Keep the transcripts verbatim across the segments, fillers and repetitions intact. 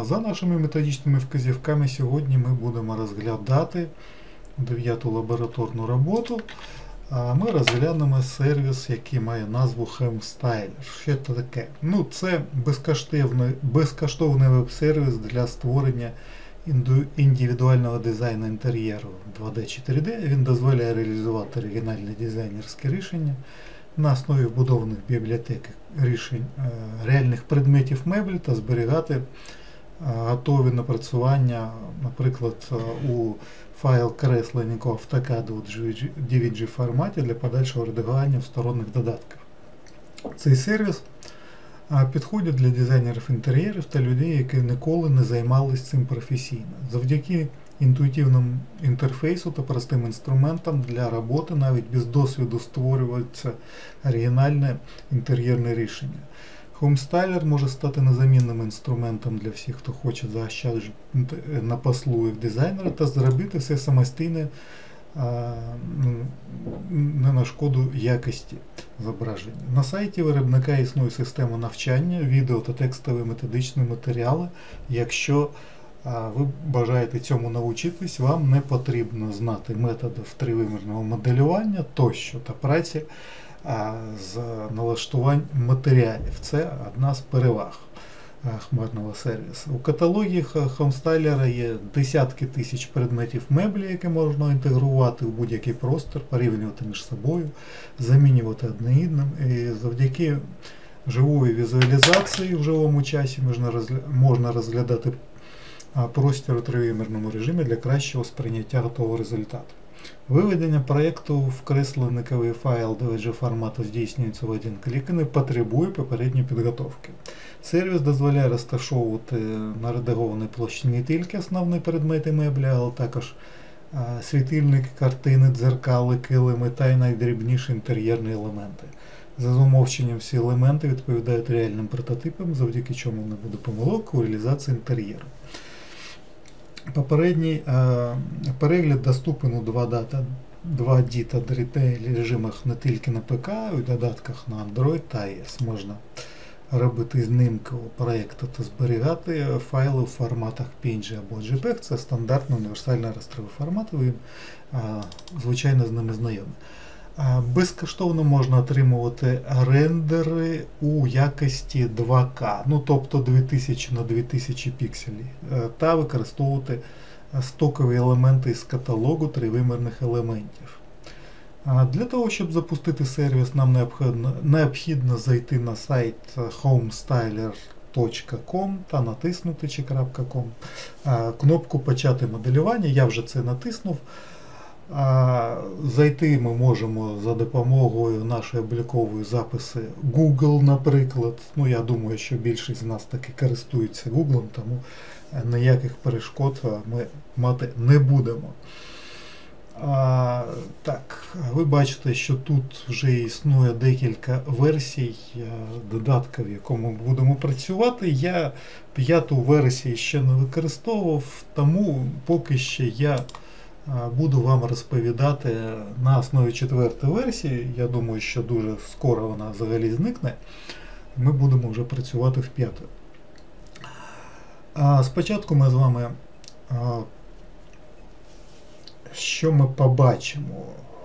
За нашими методичними вказівками сьогодні ми будемо розглядати дев'яту лабораторну роботу. Ми розглянемо сервіс, який має назву HomeStyler. Що це таке? Ну, це безкоштовний, безкоштовний веб-сервіс для створення індивідуального дизайну інтер'єру два де чотири де. Він дозволяє реалізувати оригінальні дизайнерські рішення на основі вбудованих бібліотек рішень реальних предметів меблі та зберігати готові напрацювання, наприклад, у файл кресленника AutoCAD у ді ві джі форматі для подальшого редагування в сторонних додатках. Цей сервіс підходить для дизайнерів інтер'єрів та людей, які ніколи не займалися цим професійно. Завдяки інтуїтивному інтерфейсу та простим інструментам для роботи навіть без досвіду створюється оригінальне інтер'єрне рішення. HomeStyler може стати незамінним інструментом для всіх, хто хоче заощаджувати на послугах дизайнера та зробити все самостійно, не на шкоду якості зображення. На сайті виробника існує система навчання, відео та текстові методичні матеріали. Якщо ви бажаєте цьому навчитись, вам не потрібно знати методів тривимірного моделювання тощо та праці з налаштувань матеріалів. Це одна з переваг хмарного сервісу. У каталогі HomeStyler є десятки тисяч предметів меблі, які можна інтегрувати в будь-який простір, порівнювати між собою, замінювати одне іншим. І завдяки живої візуалізації в живому часі можна розглядати простір у тривимірному режимі для кращого сприйняття готового результату. Виведення проєкту в кресленниковий файл ді ві джі формату здійснюється в один клік і не потребує попередньої підготовки. Сервіс дозволяє розташовувати на редагованій площі не тільки основні предмети меблі, але також а, світильники, картини, дзеркали, килими та й найдрібніші інтер'єрні елементи. За замовченням всі елементи відповідають реальним прототипам, завдяки чому не буде помилок у реалізації інтер'єру. Попередній е, перегляд доступен у два ді та три ді режимах не тільки на ПК, а й у додатках на Android та iOS. Можна робити знімки у проєкту та зберігати файли у форматах пі ен джі або джей пег. Це стандартний універсальний растровий формат, ви, е, звичайно, з ними знайомі. Безкоштовно можна отримувати рендери у якості два ка, ну тобто дві тисячі на дві тисячі пікселів, та використовувати стокові елементи із каталогу тривимірних елементів. Для того, щоб запустити сервіс, нам необхідно, необхідно зайти на сайт homestyler точка ком та натиснути чи .com кнопку «Почати моделювання». Я вже це натиснув. А зайти ми можемо за допомогою нашої облікової записи Google, наприклад. Ну, я думаю, що більшість з нас таки користується Google, тому ніяких перешкод ми мати не будемо. А, так, ви бачите, що тут вже існує декілька версій додатка, в якому ми будемо працювати. Я п'яту версію ще не використовував, тому поки що я буду вам розповідати на основі четвертої версії. Я думаю, що дуже скоро вона взагалі зникне. Ми будемо вже працювати в п'ятій. Спочатку ми з вами, що ми побачимо?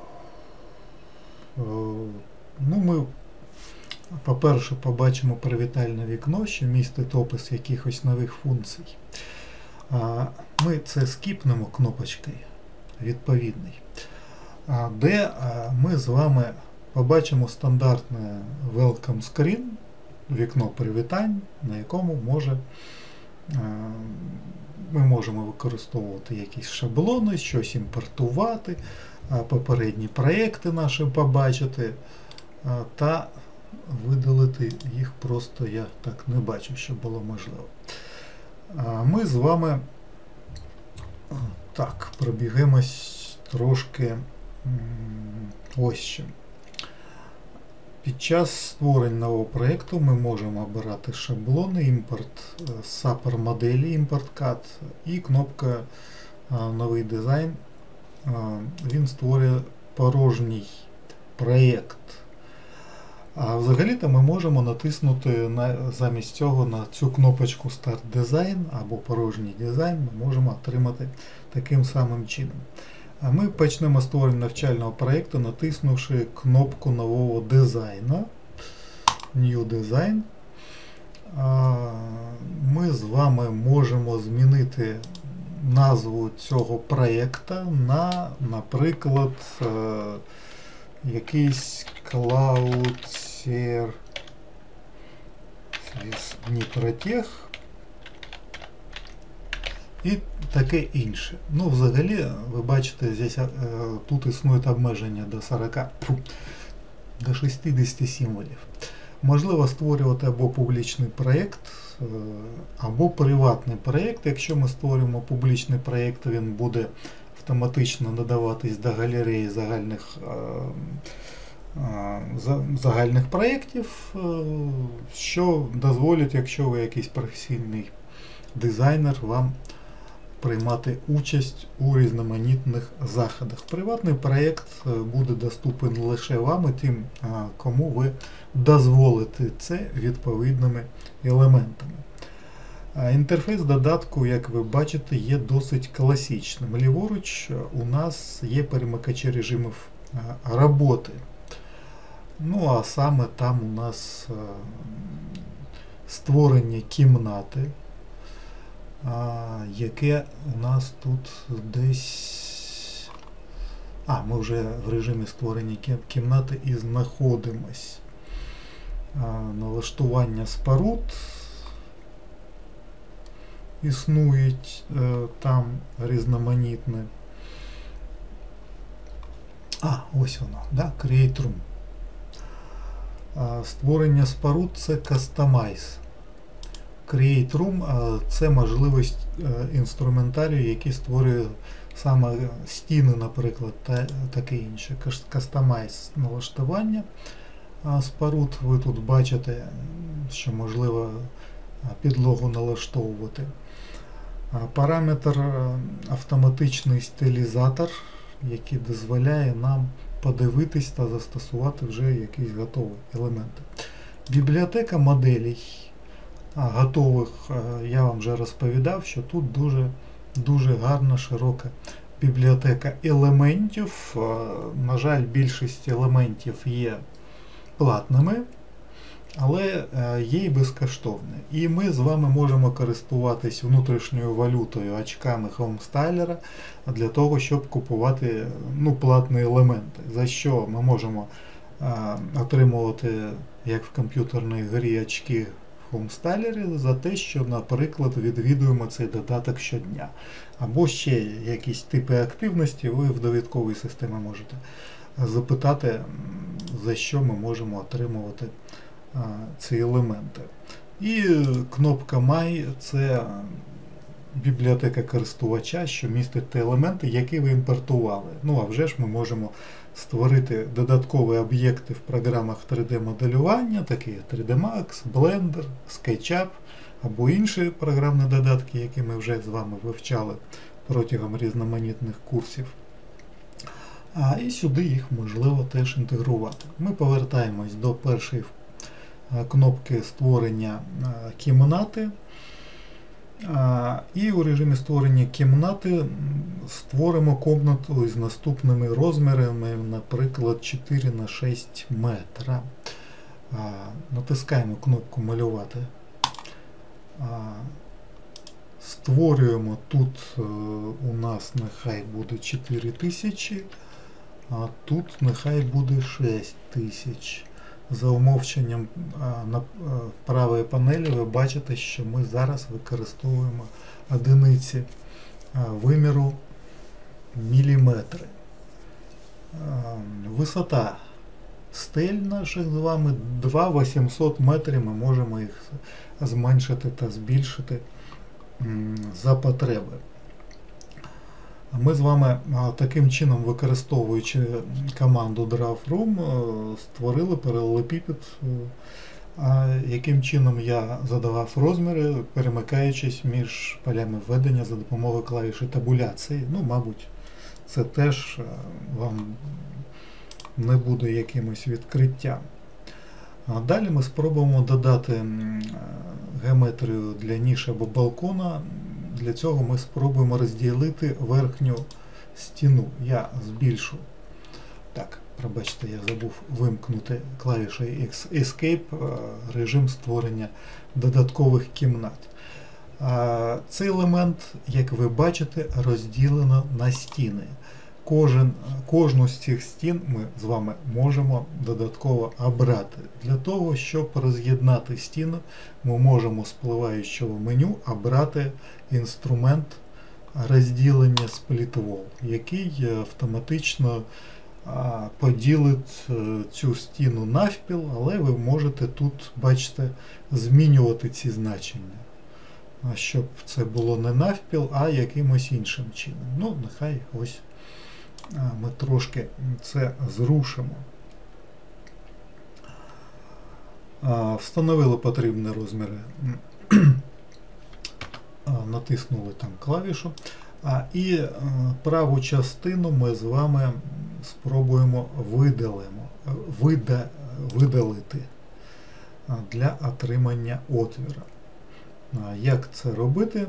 Ну, ми, по-перше, побачимо привітальне вікно, що містить опис якихось нових функцій. Ми це скіпнемо кнопочкою відповідний, де ми з вами побачимо стандартне Welcome Screen, вікно привітань, на якому може, ми можемо використовувати якісь шаблони, щось імпортувати, попередні проєкти наші побачити та видалити їх просто я так не бачу, що було можливо. Ми з вами так, пробігаємось трошки ось що. Під час створення нового проєкту ми можемо обирати шаблони, імпорт сапер моделі, імпорт кат і кнопка новий дизайн. Він створює порожній проєкт. А взагалі-то ми можемо натиснути на, замість цього на цю кнопочку Start Design або порожній дизайн, ми можемо отримати таким самим чином. А ми почнемо створення навчального проєкту, натиснувши кнопку нового дизайну, New Design. Ми з вами можемо змінити назву цього проєкту на, наприклад, якийсь Cloud Service Дніпротех і таке інше. Ну, взагалі, ви бачите, здесь, тут існують обмеження до сорока, до шістдесяти символів. Можливо створювати або публічний проєкт, або приватний проєкт. Якщо ми створюємо публічний проєкт, він буде автоматично надаватись до галереї загальних, загальних проєктів, що дозволить, якщо ви якийсь професійний дизайнер, вам приймати участь у різноманітних заходах. Приватний проєкт буде доступен лише вам і тим, кому ви дозволите це відповідними елементами. Інтерфейс додатку, як ви бачите, є досить класичним. Ліворуч у нас є перемикачі режимів роботи. Ну, а саме там у нас створення кімнати, яке у нас тут десь... А, ми вже в режимі створення кімнати і знаходимось. Налаштування споруд існують там різноманітне. А, ось воно, да? Create Room. Створення споруд – це Customize. Create Room – це можливість інструментарію, який створює саме стіни, наприклад, та таке інше. Customize – налаштування споруд. Ви тут бачите, що можливо підлогу налаштовувати. Параметр автоматичний стилізатор, який дозволяє нам подивитись та застосувати вже якісь готові елементи. Бібліотека моделей готових, я вам вже розповідав, що тут дуже, дуже гарна, широка бібліотека елементів. На жаль, більшість елементів є платними, але є і безкоштовні. І ми з вами можемо користуватись внутрішньою валютою, очками Homestylera для того, щоб купувати ну, платні елементи. За що ми можемо а, отримувати, як в комп'ютерній грі, очки в Homestylera за те, що, наприклад, відвідуємо цей додаток щодня. Або ще якісь типи активності ви в довідковій системі можете запитати, за що ми можемо отримувати ці елементи. І кнопка My – це бібліотека користувача, що містить ті елементи, які ви імпортували. Ну, а вже ж ми можемо створити додаткові об'єкти в програмах три де моделювання, такі як три де Max, Blender, SketchUp або інші програмні додатки, які ми вже з вами вивчали протягом різноманітних курсів. А і сюди їх можливо теж інтегрувати. Ми повертаємось до першої кнопки створення кімнати. І у режимі створення кімнати створимо кімнату з наступними розмірами, наприклад, чотири на шість метра. Натискаємо кнопку малювати. Створюємо тут, у нас нехай буде чотири тисячі, а тут нехай буде шість тисяч. За умовченням на правій панелі ви бачите, що ми зараз використовуємо одиниці виміру міліметри. Висота стель наших з вами два тисячі вісімсот метрів, ми можемо їх зменшити та збільшити за потреби. Ми з вами таким чином, використовуючи команду DrawRoom, створили паралелепіпед, яким чином я задавав розміри, перемикаючись між полями введення за допомогою клавіші табуляції. Ну, мабуть, це теж вам не буде якимось відкриттям. А далі ми спробуємо додати геометрію для ніші або балкона. Для цього ми спробуємо розділити верхню стіну. Я збільшу. Так, пробачте, я забув вимкнути клавішою Escape режим створення додаткових кімнат. Цей елемент, як ви бачите, розділено на стіни. Кожен, кожну з цих стін ми з вами можемо додатково обрати. Для того, щоб роз'єднати стіну, ми можемо з спливаючого меню обрати інструмент розділення Split Wall, який автоматично а, поділить цю стіну навпіл, але ви можете тут, бачите, змінювати ці значення, щоб це було не навпіл, а якимось іншим чином. Ну, нехай ось ми трошки це зрушимо. Встановили потрібні розміри, натиснули там клавішу, і праву частину ми з вами спробуємо видалимо, вида, видалити для отримання отвіра. Як це робити?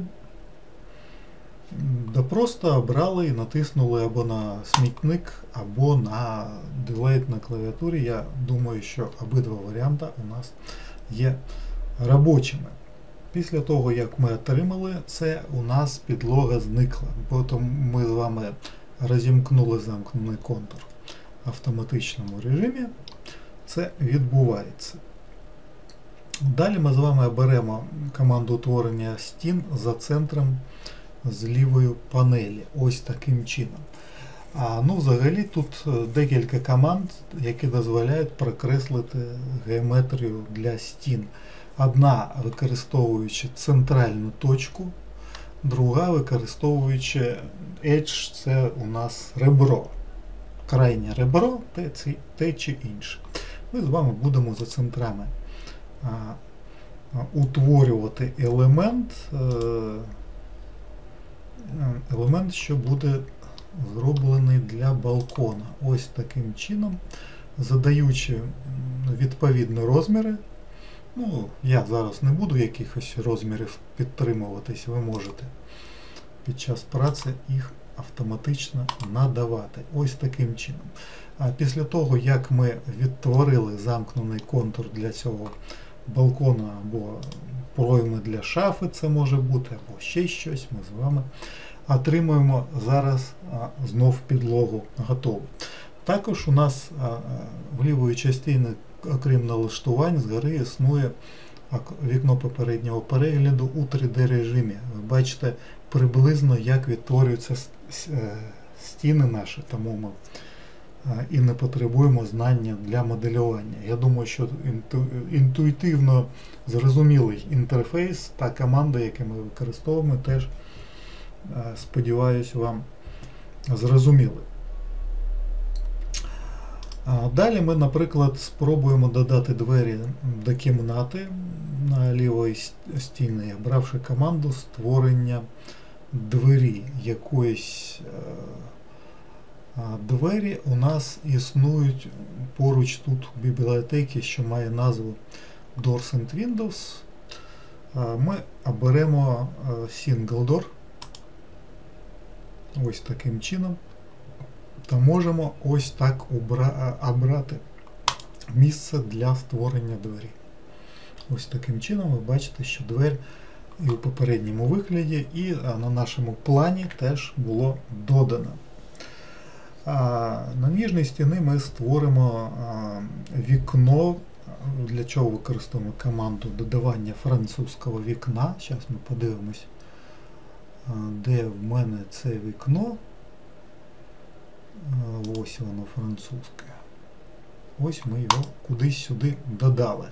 Да просто обрали і натиснули або на смітник, або на Delete на клавіатурі. Я думаю, що обидва варіанти у нас є робочими. Після того, як ми отримали це, у нас підлога зникла. Потім ми з вами розімкнули замкнений контур в автоматичному режимі. Це відбувається. Далі ми з вами оберемо команду утворення стін за центром з лівої панелі. Ось таким чином. А, ну, взагалі тут декілька команд, які дозволяють прокреслити геометрію для стін. Одна використовуючи центральну точку, друга використовуючи Edge, це у нас ребро. Крайнє ребро, те, те чи інше. Ми з вами будемо за центрами а, утворювати елемент, елемент, що буде зроблений для балкона. Ось таким чином, задаючи відповідні розміри. Ну, я зараз не буду якихось розмірів підтримуватись, ви можете під час праці їх автоматично надавати. Ось таким чином. А після того, як ми відтворили замкнений контур для цього балкона або пройми для шафи, це може бути, або ще щось, ми з вами отримуємо зараз а, знов підлогу готову. Також у нас а, в лівої частині, окрім налаштувань, згори існує вікно попереднього перегляду у три де режимі. Ви бачите приблизно, як відтворюються стіни наші, тому ми і не потребуємо знання для моделювання. Я думаю, що інту, інтуїтивно зрозумілий інтерфейс та команда, яку ми використовуємо, теж, сподіваюся, вам зрозуміли. Далі ми, наприклад, спробуємо додати двері до кімнати на лівій стіні, обравши команду створення двері. Якоїсь двері у нас існують поруч тут у бібліотеки, що має назву Doors and Windows. Ми оберемо Single Door. Ось таким чином. Та можемо ось так обрати місце для створення двері. Ось таким чином ви бачите, що двері і у попередньому вигляді, і на нашому плані теж було додано. На ніжній стіні ми створимо вікно, для чого використовуємо команду додавання французького вікна. Зараз ми подивимось, де в мене це вікно. Ось воно французьке. Ось ми його кудись сюди додали.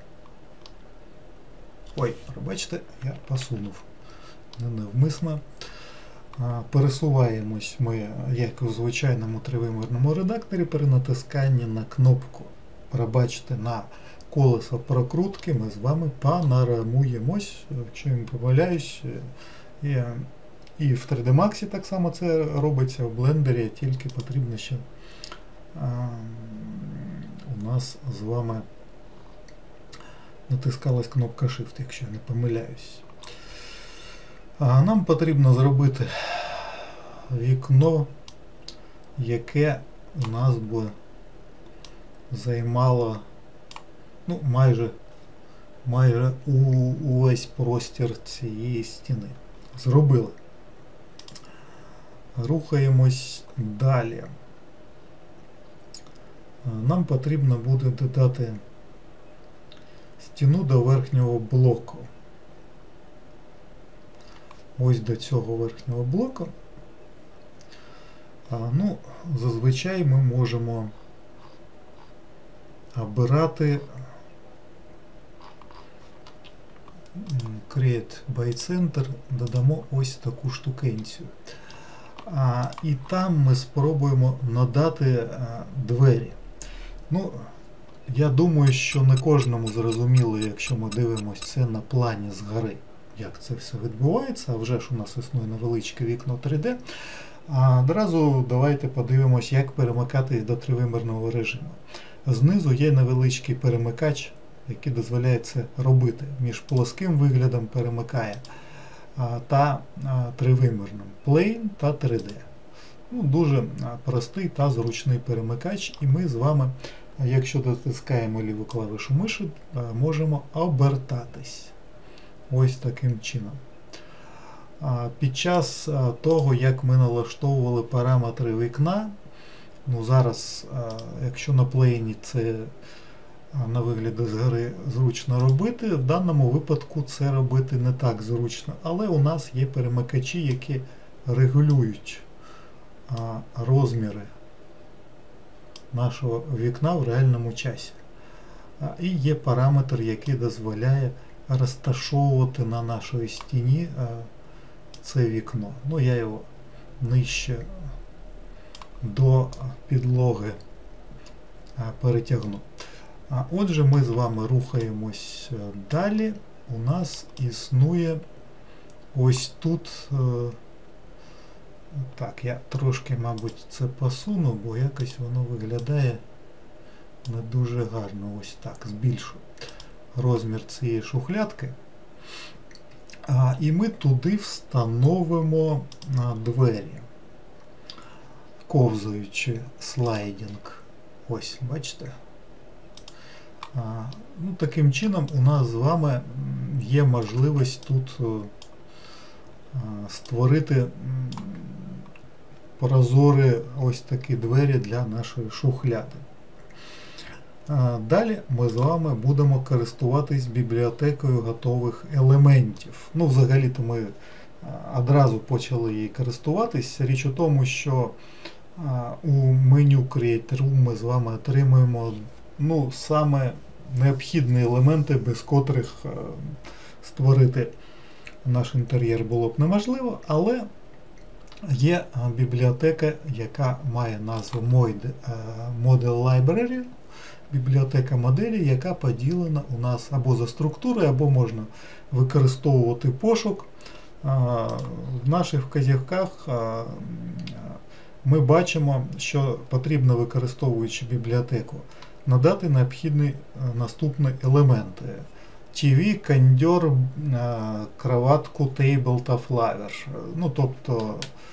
Ой, пробачте, я посунув невмисно. Пересуваємось ми, як у звичайному тривимірному редакторі, при натисканні на кнопку пробачте на колесо прокрутки, ми з вами панорамуємось, якщо я не помиляюсь. І, і в три де Max так само це робиться, в блендері, тільки потрібно ще а, у нас з вами натискалась кнопка Shift, якщо я не помиляюсь. А нам потрібно зробити вікно, яке у нас би займало ну, майже, майже у, увесь простір цієї стіни. Зробили. Рухаємось далі. Нам потрібно буде додати стіну до верхнього блоку. Ось до цього верхнього блоку. А, ну, зазвичай ми можемо обирати Create by Center, додамо ось таку штукенцію. А, і там ми спробуємо надати а, двері. Ну, я думаю, що не кожному зрозуміло, якщо ми дивимося це на плані згори, як це все відбувається. А вже ж у нас існує невеличке вікно три де. А одразу давайте подивимось, як перемикати до тривимірного режиму. Знизу є невеличкий перемикач, який дозволяє це робити. Між плоским виглядом перемикає а, та а, тривимірним. Plane та три де. Ну, дуже а, простий та зручний перемикач. І ми з вами, якщо дотискаємо ліву клавішу миші, а, можемо обертатись. Ось таким чином. Під час того, як ми налаштовували параметри вікна, ну зараз, якщо на плейні це на вигляді згори зручно робити, в даному випадку це робити не так зручно, але у нас є перемикачі, які регулюють розміри нашого вікна в реальному часі. І є параметр, який дозволяє розташовувати на нашій стіні це вікно. Ну, я його нижче до підлоги перетягну. А отже, ми з вами рухаємось далі. У нас існує ось тут. Так, я трошки, мабуть, це посуну, бо якось воно виглядає не дуже гарно. Ось так, збільшу розмір цієї шухлядки. А, і ми туди встановимо а, двері, ковзаючи слайдинг. Ось, бачите? А, ну, таким чином у нас з вами є можливість тут а, створити прозорі ось такі двері для нашої шухляди. Далі ми з вами будемо користуватись бібліотекою готових елементів. Ну, взагалі-то ми одразу почали її користуватись. Річ у тому, що у меню Create Room ми з вами отримуємо ну, саме необхідні елементи, без котрих створити наш інтер'єр було б неможливо, але є бібліотека, яка має назву Model Library. Бібліотека моделі, яка поділена у нас або за структурою, або можна використовувати пошук. В наших вказівках ми бачимо, що потрібно, використовуючи бібліотеку, надати необхідні наступні елементи. ті ві, кондьор, кроватку, тейбл та флавер. Ну, тобто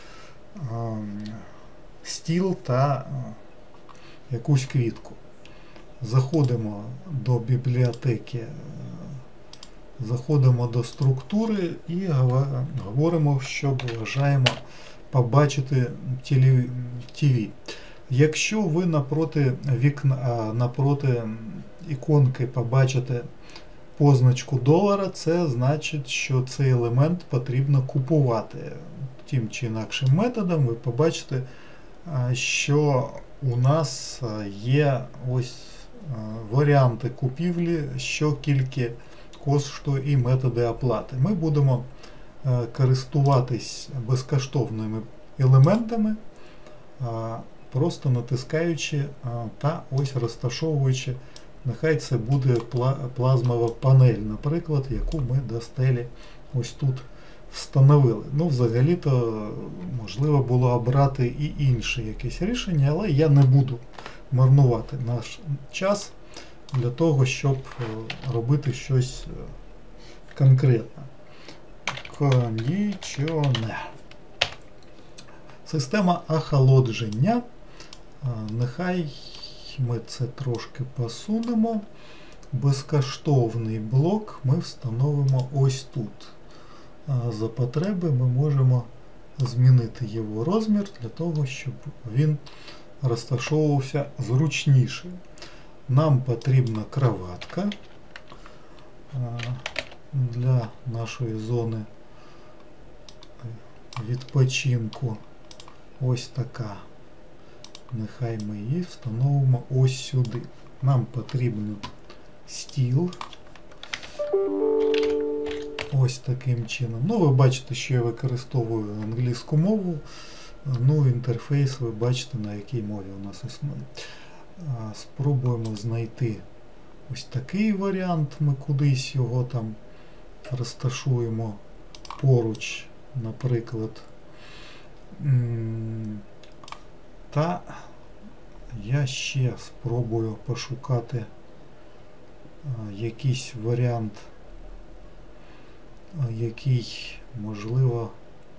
стіл та якусь квітку. Заходимо до бібліотеки, заходимо до структури і говоримо, що бажаємо побачити ті ві. Якщо ви напроти вікна, напроти іконки побачите позначку долара, це значить, що цей елемент потрібно купувати. Тим чи інакшим методом ви побачите, що у нас є ось варіанти купівлі, що кільки коштує і методи оплати. Ми будемо користуватись безкоштовними елементами, просто натискаючи та ось розташовуючи, нехай це буде плазмова панель, наприклад, яку ми до стелі ось тут встановили. Ну, взагалі-то можливо було обрати і інше якесь рішення, але я не буду марнувати наш час. для того, щоб робити щось конкретне. Кондиціонер. Система охолодження. Нехай ми це трошки посунемо. Безкоштовний блок ми встановимо ось тут. За потреби ми можемо змінити його розмір для того, щоб він розташовувався зручніше. Нам потрібна кроватка для нашої зони відпочинку. Ось така. Нехай ми її встановимо ось сюди. Нам потрібен стіл. Ось таким чином. Ну, ви бачите, що я використовую англійську мову. Ну, інтерфейс ви бачите, на якій мові у нас існує. Спробуємо знайти ось такий варіант. Ми кудись його там розташуємо поруч, наприклад. Та я ще спробую пошукати якийсь варіант, який, можливо,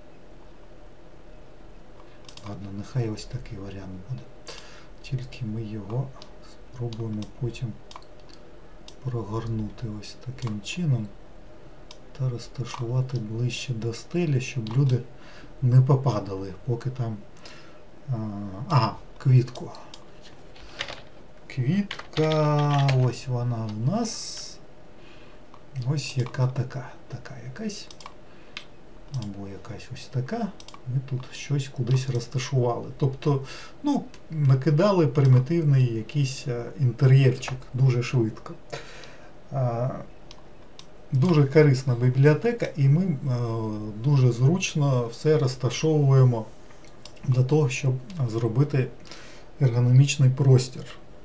ладно, нехай ось такий варіант буде. Тільки ми його спробуємо потім прогорнути ось таким чином та розташувати ближче до стелі, щоб люди не попадали, поки там... Ага, квітку. Квітка, ось вона в нас. Ось яка така. Така якась. Або якась ось така. Ми тут щось кудись розташували. Тобто, ну, накидали примітивний якийсь інтер'єрчик дуже швидко. Дуже корисна бібліотека, і ми дуже зручно все розташовуємо для того, щоб зробити ергономічний простір.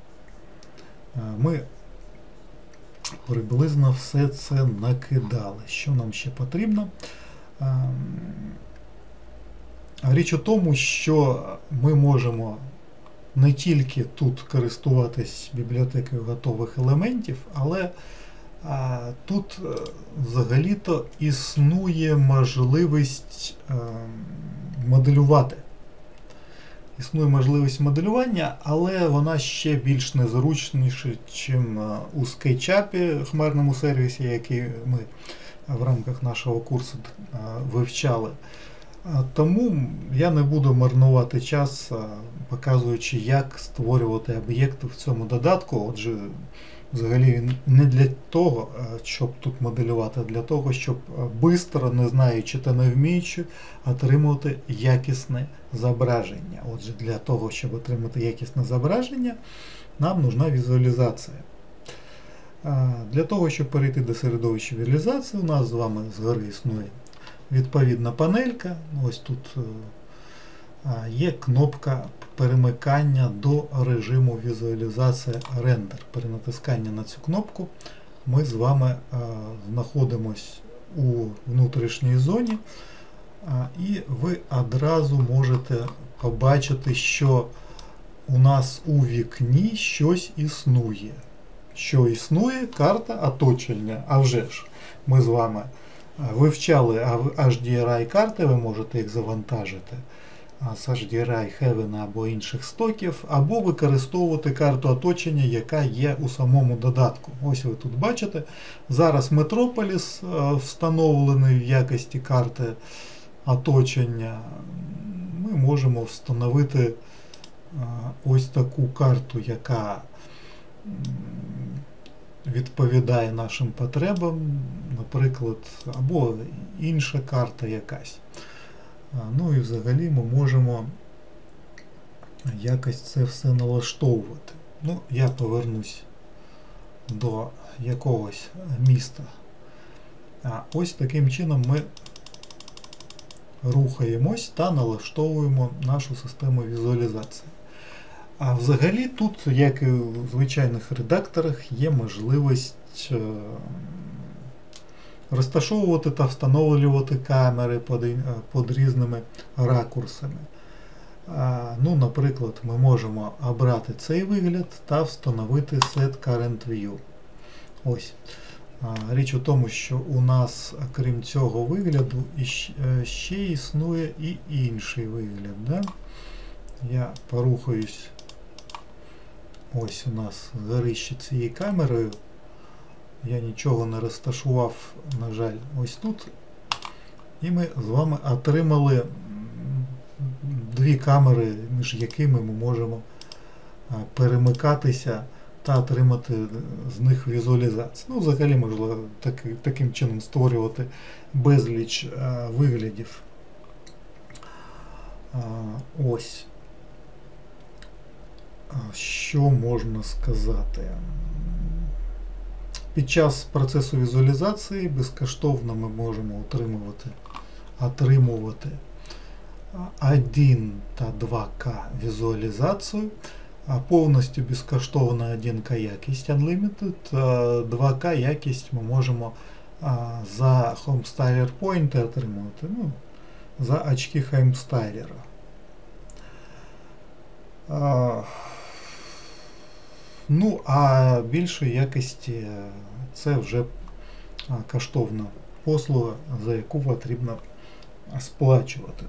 Ми приблизно все це накидали. Що нам ще потрібно? Річ у тому, що ми можемо не тільки тут користуватись бібліотекою готових елементів, але а, тут взагалі-то існує можливість а, моделювати. Існує можливість моделювання, але вона ще більш незручніша, ніж у SketchUp, хмарному сервісі, який ми в рамках нашого курсу вивчали. Тому я не буду марнувати час, показуючи, як створювати об'єкти в цьому додатку. Отже, взагалі він не для того, щоб тут моделювати, а для того, щоб швидко, не знаючи та не вміючи, отримувати якісне зображення. Отже, для того, щоб отримати якісне зображення, нам нужна візуалізація. Для того, щоб перейти до середовища візуалізації, у нас з вами згори існує відповідна панелька. Ось тут є кнопка перемикання до режиму візуалізація рендер. При натисканні на цю кнопку ми з вами знаходимось у внутрішній зоні, і ви одразу можете побачити, що у нас у вікні щось існує. Що існує? Карта оточення. А вже ж, ми з вами вивчали ейч ді ар ай-карти, ви можете їх завантажити з ейч ді ар ай Heaven або інших стоків, або використовувати карту оточення, яка є у самому додатку. Ось ви тут бачите. Зараз Metropolis встановлений в якості карти оточення. Ми можемо встановити ось таку карту, яка відповідає нашим потребам, наприклад, або інша карта якась. Ну і взагалі ми можемо якось це все налаштовувати. Ну, я повернусь до якогось міста. А ось таким чином ми рухаємось та налаштовуємо нашу систему візуалізації. А взагалі тут, як і у звичайних редакторах, є можливість розташовувати та встановлювати камери під, під різними ракурсами. Ну, наприклад, ми можемо обрати цей вигляд та встановити Set Current View. Ось. Річ у тому, що у нас, крім цього вигляду, ще існує і інший вигляд. Да? Я порухаюсь. Ось у нас горище цією камерою. Я нічого не розташував, на жаль, ось тут. І ми з вами отримали дві камери, між якими ми можемо перемикатися та отримати з них візуалізацію. Ну, взагалі, можливо, так, таким чином створювати безліч а, виглядів. А, ось. А, що можна сказати? Під час процесу візуалізації безкоштовно ми можемо отримувати, отримувати один та два ка візуалізацію, а повністю безкоштовна один ка якість Unlimited, два ка якість ми можемо за Homestyler Point отримувати, ну, за очки Homestyler. Ну, а більшої якості це вже коштовна послуга, за яку потрібно сплачувати.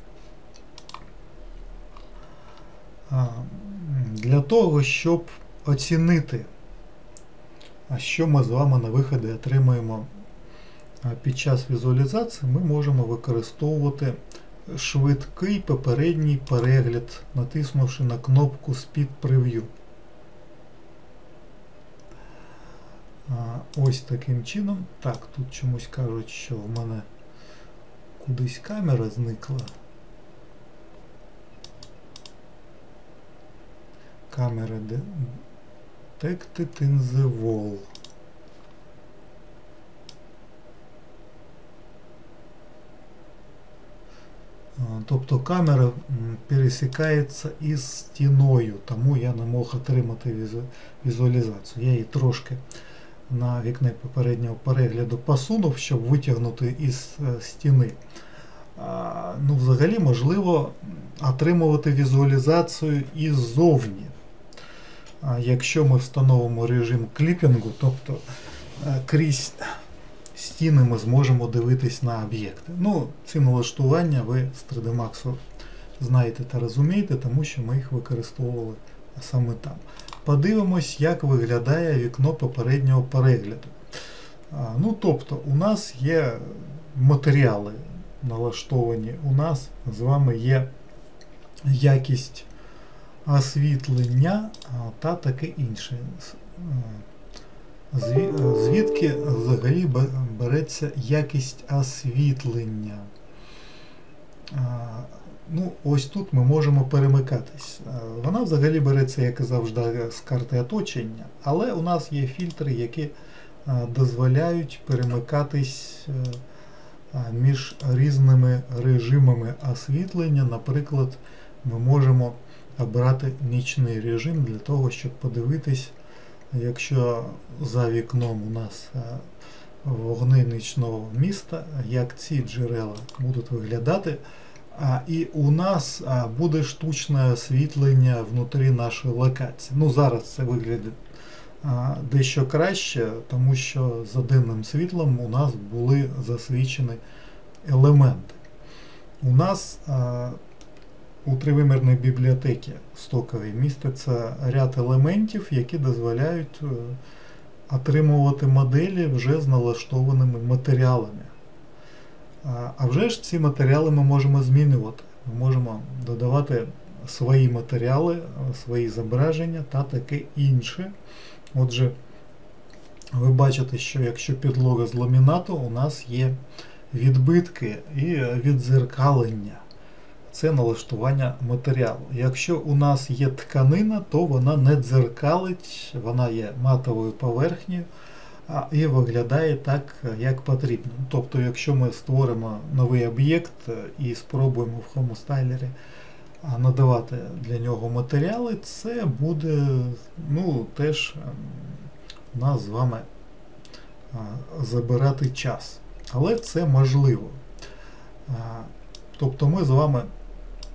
Для того, щоб оцінити, що ми з вами на виході отримаємо під час візуалізації, ми можемо використовувати швидкий попередній перегляд, натиснувши на кнопку Speed Preview. Ось таким чином. Так, тут чомусь кажуть, що в мене кудись камера зникла. Камера detected in the wall. Тобто камера пересікається із стіною, тому я не мог отримати візуалізацію. Я її трошки на вікне попереднього перегляду посунув, щоб витягнути із стіни. А, ну, взагалі можливо отримувати візуалізацію іззовні. А якщо ми встановимо режим кліпінгу, тобто крізь стіни ми зможемо дивитись на об'єкти. Ну, ці налаштування ви з три де Max знаєте та розумієте, тому що ми їх використовували саме там. Подивимось, як виглядає вікно попереднього перегляду. А, ну, тобто, у нас є матеріали налаштовані, у нас з вами є якість освітлення та таке інше. Звідки взагалі береться якість освітлення? Ну, ось тут ми можемо перемикатись. Вона взагалі береться, як і завжди, з карти оточення, але у нас є фільтри, які дозволяють перемикатись між різними режимами освітлення. Наприклад, ми можемо обрати нічний режим для того, щоб подивитись, якщо за вікном у нас вогни нічного міста, як ці джерела будуть виглядати. А, і у нас а, буде штучне освітлення внутрі нашої локації. Ну, зараз це виглядає а, дещо краще, тому що за денним світлом у нас були засвічені елементи. У нас а, у тривимірній бібліотеці стоковій міститься ряд елементів, які дозволяють а, отримувати моделі вже з налаштованими матеріалами. А вже ж ці матеріали ми можемо змінювати. Ми можемо додавати свої матеріали, свої зображення та таке інше. Отже, ви бачите, що якщо підлога з ламінату, у нас є відбитки і віддзеркалення. Це налаштування матеріалу. Якщо у нас є тканина, то вона не дзеркалить, вона є матовою поверхнею, і виглядає так, як потрібно. Тобто, якщо ми створимо новий об'єкт і спробуємо в Homestyler надавати для нього матеріали, це буде, ну, теж нас з вами забирати час. Але це можливо. Тобто ми з вами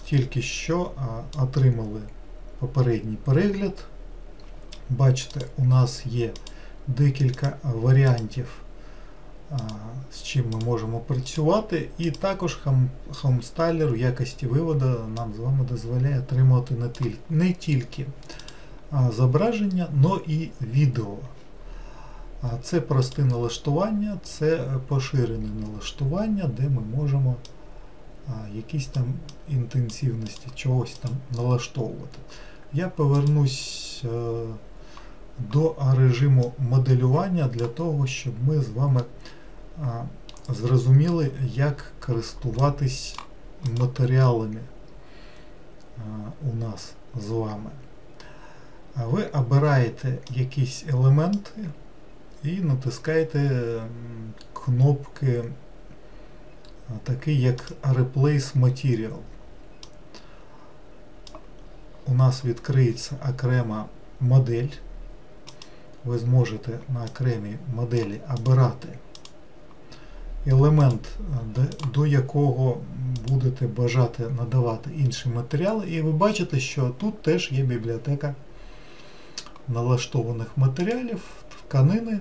тільки що а, отримали попередній перегляд. Бачите, у нас є декілька варіантів, а, з чим ми можемо працювати, і також Homestylер в якості виводу нам з вами дозволяє отримувати не тільки, не тільки а, зображення, але і відео. А, це прості налаштування, це поширене налаштування, де ми можемо а, якісь там інтенсивності чогось там налаштовувати. Я повернусь а, до режиму моделювання для того, щоб ми з вами а, зрозуміли, як користуватись матеріалами а, у нас з вами. А ви обираєте якісь елементи і натискаєте кнопки а, такі як Replace Material. У нас відкриється окрема модель. Ви зможете на окремій моделі обирати елемент, до якого будете бажати надавати інші матеріали. І ви бачите, що тут теж є бібліотека налаштованих матеріалів, тканини.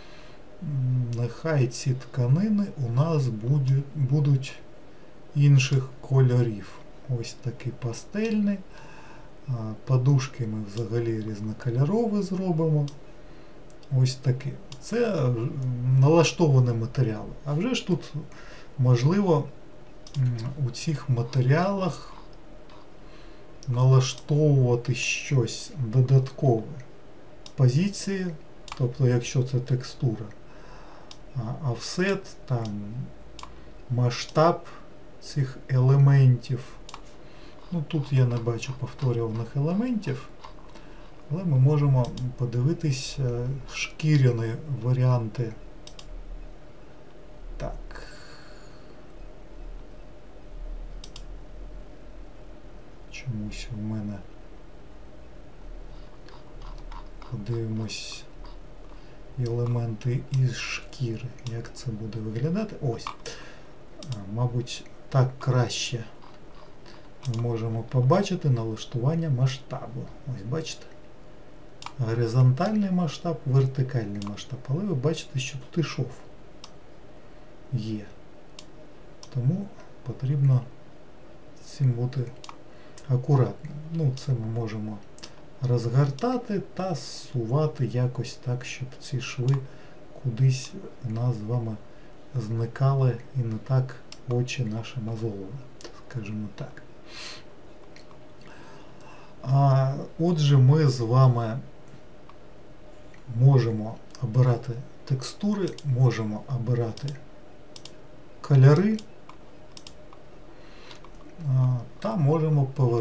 Нехай ці тканини у нас будуть, будуть інших кольорів. Ось такі пастельні. Подушки ми взагалі різнокольорові зробимо. Ось такі. Це налаштовані матеріали. А вже ж тут можливо у цих матеріалах налаштовувати щось додаткове. Позиції, тобто якщо це текстура, офсет, там, масштаб цих елементів. Ну, тут я не бачу повторюваних елементів. Але ми можемо подивитись шкіряні варіанти. Так. Чомусь у мене подивимось елементи із шкіри. Як це буде виглядати? Ось. Мабуть, так краще ми можемо побачити налаштування масштабу. Ось бачите? Горизонтальний масштаб, вертикальний масштаб. Але ви бачите, що тут і шов є. Тому потрібно з цим бути акуратним. Ну, це ми можемо розгортати та зсувати якось так, щоб ці шви кудись у нас з вами зникали і не так очі наші мозолили, скажімо так. А отже, ми з вами можемо обирати текстури, можемо обирати кольори та можемо повер...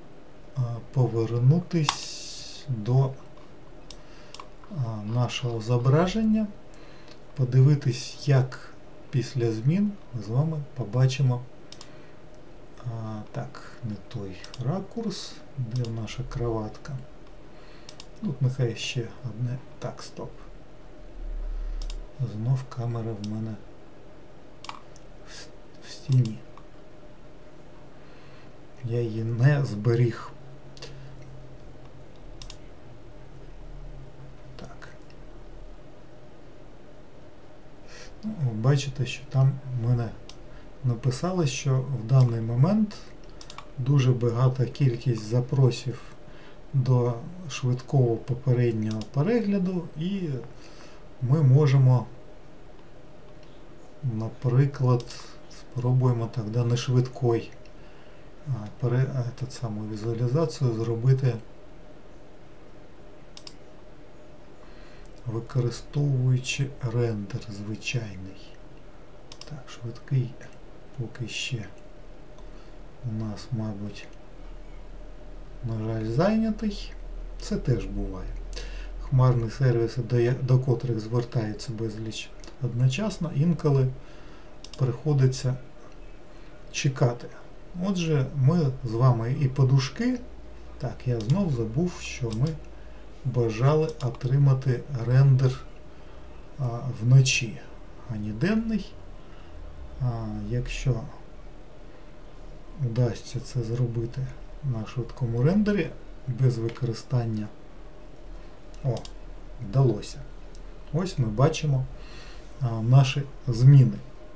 повернутись до нашого зображення, подивитись, як після змін ми з вами побачимо. А, так, не той ракурс, де наша кроватка. Тут нехай ще одне. Так, стоп. Знов камера в мене в стіні. Я її не зберіг. Так. Ну, бачите, що там в мене написали, що в даний момент дуже багата кількість запросів до швидкого попереднього перегляду, і ми можемо, наприклад, спробуємо тоді не швидкий саму візуалізацію зробити, використовуючи рендер звичайний. Так, швидкий поки ще у нас, мабуть, на жаль, зайнятий. Це теж буває. Хмарні сервіси, до, до котрих звертаються безліч одночасно, інколи приходиться чекати. Отже, ми з вами і подушки. Так, я знов забув, що ми бажали отримати рендер а, вночі, а не денний. А, якщо вдасться це зробити на швидкому рендері без використання. О, вдалося. Ось ми бачимо а, наші зміни.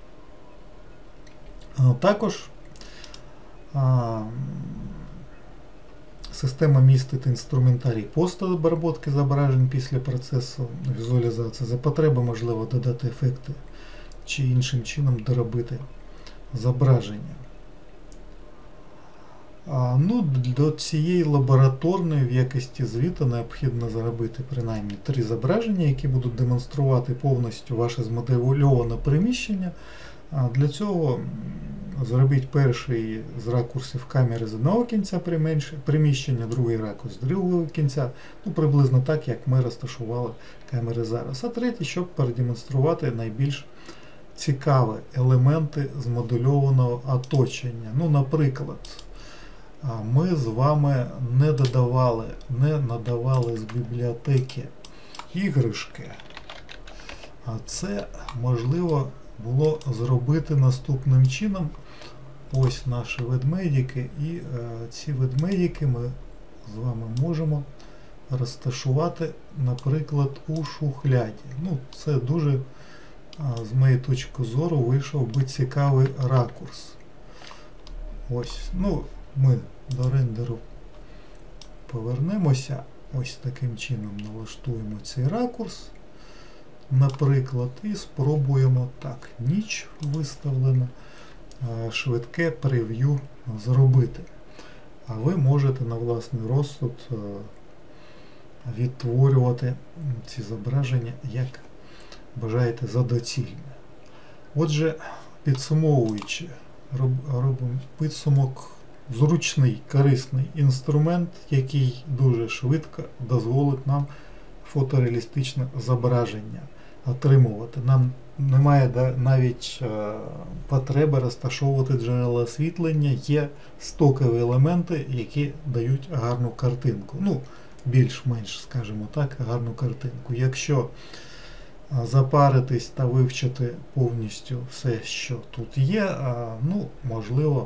А, також а, система містить інструментарій постобробітки зображень після процесу візуалізації. За потреби можливо додати ефекти чи іншим чином доробити зображення. А, ну, до цієї лабораторної в якості звіту необхідно зробити принаймні три зображення, які будуть демонструвати повністю ваше змодельоване приміщення. А для цього зробіть перший з ракурсів камери з одного кінця приміщення, другий ракурс з другого кінця, ну приблизно так, як ми розташували камери зараз. А третій, щоб продемонструвати найбільш цікаві елементи змодельованого оточення. Ну, наприклад, ми з вами не додавали, не надавали з бібліотеки іграшки, а це можливо було зробити наступним чином. Ось наші ведмедики, і е, ці ведмедики ми з вами можемо розташувати, наприклад, у шухляді. Ну, це дуже, а, з моєї точки зору, вийшов би цікавий ракурс. Ось, ну, ми до рендеру повернемося, ось таким чином налаштуємо цей ракурс, наприклад, і спробуємо, так, ніч виставлена, швидке прев'ю зробити. А ви можете на власний розсуд відтворювати ці зображення, як бажаєте, за доцільне. Отже, підсумовуючи, робимо підсумок: зручний, корисний інструмент, який дуже швидко дозволить нам фотореалістичне зображення отримувати. Нам немає навіть е, потреби розташовувати джерела освітлення, є стокові елементи, які дають гарну картинку. Ну, більш-менш, скажімо так, гарну картинку. Якщо запаритись та вивчити повністю все, що тут є, а, ну, можливо,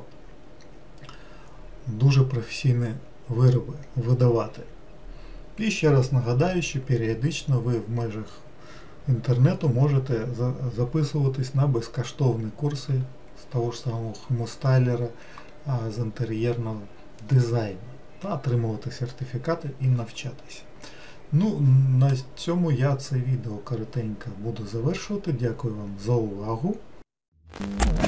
дуже професійні вироби видавати. І ще раз нагадаю, що періодично ви в межах інтернету можете записуватись на безкоштовні курси з того ж самого хомостайлера, з інтер'єрного дизайну та отримувати сертифікати і навчатися. Ну, на цьому я це відео коротенько буду завершувати. Дякую вам за увагу.